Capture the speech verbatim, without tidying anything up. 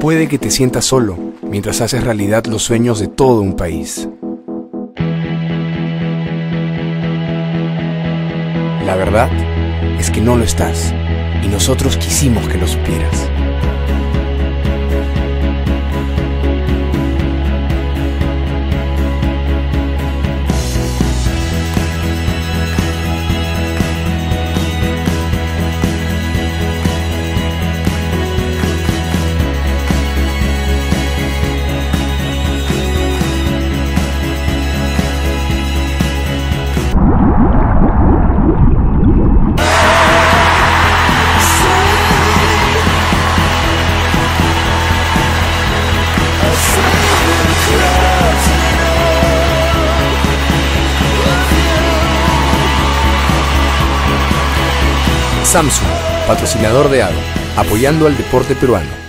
Puede que te sientas solo mientras haces realidad los sueños de todo un país. La verdad es que no lo estás, y nosotros quisimos que lo supieras. Samsung, patrocinador de A D O, apoyando al deporte peruano.